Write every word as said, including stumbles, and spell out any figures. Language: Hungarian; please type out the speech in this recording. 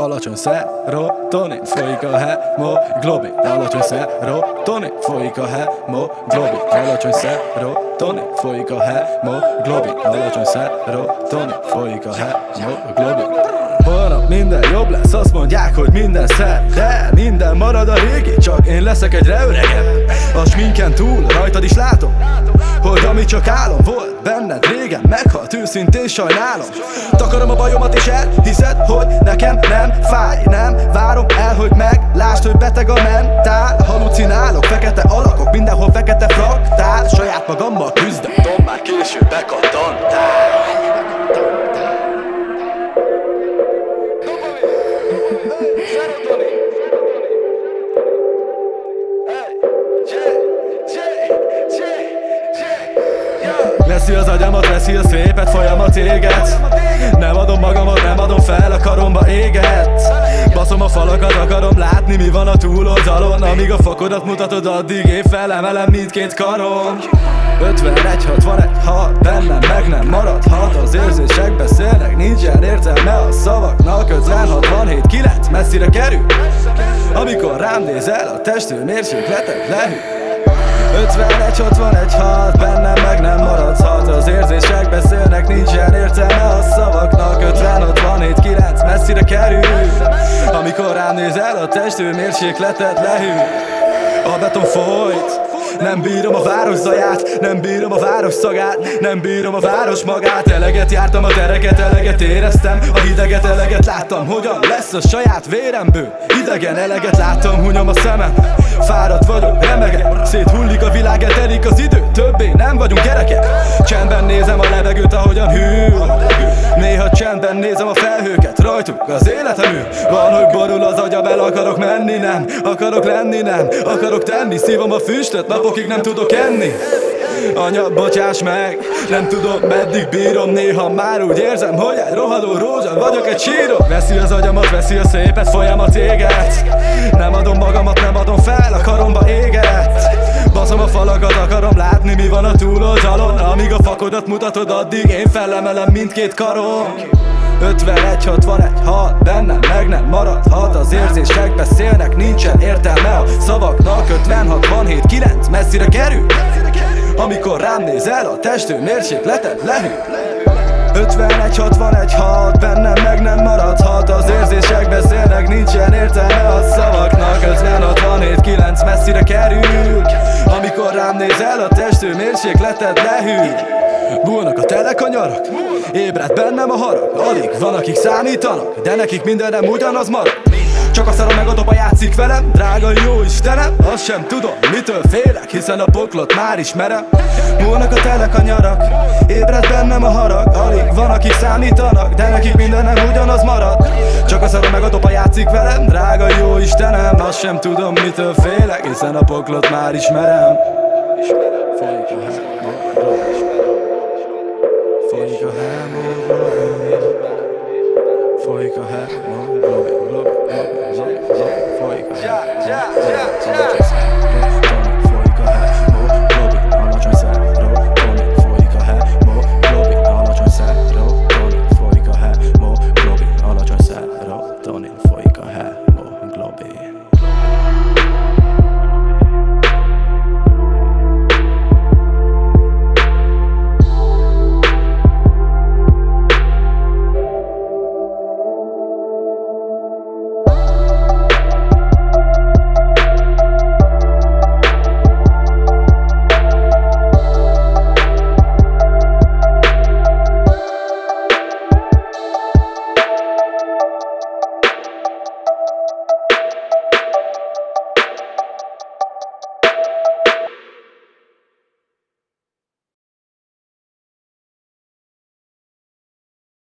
alacsony szerotonin, folyik a hemoglobin, alacsony szerotonin, folyik a hemoglobin, alacsony szerotonin, folyik a hemoglobin, alacsony szerotonin, folyik a hemoglobin. Holnap minden jobb lesz, azt mondják, hogy minden szer, de minden marad a régi, csak én leszek egyre öregebb. A sminken túl rajtad is látom, hogy ami csak álom volt benned régen, meghalt, őszintén sajnálom. Takarom a bajomat és elhiszed, hogy nekem nem fáj. Nem várom el, hogy meglásd, hogy beteg a mentál. Halucinálok, fekete alakok, mindenhol fekete fraktál. Saját magammal küzdök, tudom már később bekattantál. Veszi az agyamat, veszi a szépet, folyamat éget. Nem adom magamat, nem adom fel, a karomba éget. Baszom a falakat, akarom látni, mi van a túloldalon. Amíg a fokodat mutatod, addig én felemelem mindkét karom. ötvenegy, hatvanegy, ha bennem meg nem maradhat. Az érzések beszélnek, nincsen értelme a szavaknak. ötven, hatvanhét, kilenc, messzire kerül. Amikor rám nézel, a testőmérsékletet lehűl. ötvenegy, hatvanegy, hat bennem meg nem maradhat. Az érzések beszélnek, nincsen értelme a szavaknak. ötven, hatvanhét, kilenc, messzire kerül. Amikor rám nézel, a testőmérsékletet lehűl. A beton folyt, nem bírom a város zaját, nem bírom a város szagát, nem bírom a város magát. Eleget jártam a tereket, eleget éreztem, a hideget eleget láttam. Hogyan lesz a saját véremből? Idegen eleget láttam, hunyom a szemem. Fáradt vagyok, remegek, széthullik a világ, eltelik az idő. Többé nem vagyunk gyerekek. Csendben nézem a levegőt, ahogyan hűl. Néha csendben nézem a felhőket, rajtuk az életem ül. Van, hogy borul az agyam, el akarok menni, nem akarok lenni, nem akarok tenni. Szívom a füstöt, napokig nem tudok enni. Anya, bocsáss meg, nem tudom meddig bírom. Néha már úgy érzem, hogy egy rohadó rózsa vagyok, egy sírom. Veszi az agyamat, veszi a szépet, folyamat éget. Nem adom magamat, nem adom fel, a karomba éget. Baszom a falakat, akarom látni, mi van a túloldalon. Amíg a fakodat mutatod, addig én felemelem mindkét karom. ötvenegy, hatvanegy, ha bennem meg nem maradhat. Az érzések beszélnek, nincsen értelme a szavaknak. ötven, hatvanhét, kilenc, messzire kerül. Amikor rám nézel, a testőmérsékleted lehűl. ötvenegy, hatvanegy, hat bennem meg nem maradhat. Az érzések beszélnek, nincsen értelme a szavaknak. ötven, hatvanhét, kilenc, messzire kerül. Amikor rám nézel, a testőmérsékleted lehűl. Búlnak a telekanyarak, ébred bennem a harag. Alig van, akik számítanak, de nekik mindenem ugyanaz marad. Csak a szarom meg a doba játszik velem, drága jó Istenem. Azt sem tudom, mitől félek, hiszen a poklot már ismerem. Múlnak a telekanyarak, ébred bennem a harag. Alig van, akik számítanak, de nekik mindenem ugyanaz marad. Csak a szarom meg a doba játszik velem, drága jó Istenem. Azt sem tudom, mitől félek, hiszen a poklot már ismerem. Folyik a hemoglobin, folyik a hemoglobin, folyik a hemoglobin, folyik a hemoglobin.